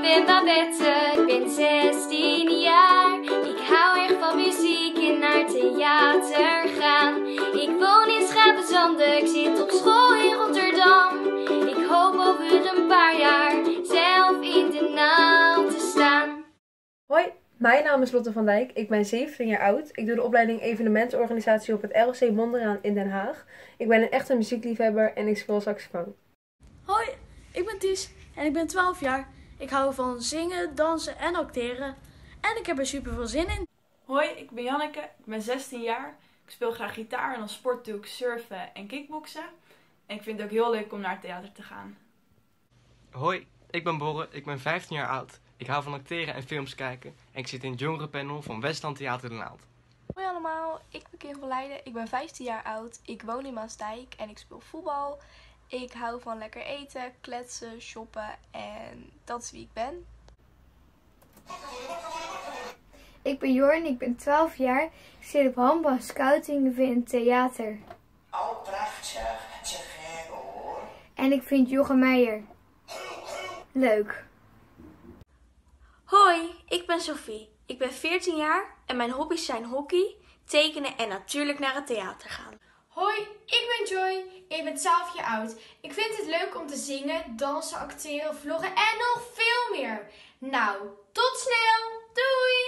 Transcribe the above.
ben Babette, ik ben 16 jaar. Ik hou erg van muziek en naar theater gaan. Ik woon in Schapenzande, ik zit op school in Rotterdam. Ik hoop over een paar jaar zelf in de naald te staan. Hoi, mijn naam is Lotte van Dijk. Ik ben 17 jaar oud. Ik doe de opleiding evenementenorganisatie op het ROC Mondriaan in Den Haag. Ik ben een echte muziekliefhebber en ik speel saxofoon. Hoi, ik ben Ties en ik ben 12 jaar. Ik hou van zingen, dansen en acteren. En ik heb er super veel zin in. Hoi, ik ben Janneke. Ik ben 16 jaar. Ik speel graag gitaar en als sport doe ik surfen en kickboksen. En ik vind het ook heel leuk om naar het theater te gaan. Hoi, ik ben Borre. Ik ben 15 jaar oud. Ik hou van acteren en films kijken. En ik zit in het jongerenpanel van Westland Theater de Naald. Hoi allemaal, ik ben Kim van Leiden. Ik ben 15 jaar oud. Ik woon in Maasdijk en ik speel voetbal. Ik hou van lekker eten, kletsen, shoppen en dat is wie ik ben. Ik ben Jorn, ik ben 12 jaar. Ik zit op handbal scouting in het theater. Oh, prachtig. Te gek hoor. En ik vind Jochem Meijer leuk. Hoi, ik ben Sophie. Ik ben 14 jaar en mijn hobby's zijn hockey, tekenen en natuurlijk naar het theater gaan. Hoi, ik ben Joy. Ik ben 12 jaar oud. Ik vind het leuk om te zingen, dansen, acteren, vloggen en nog veel meer. Nou, tot snel. Doei!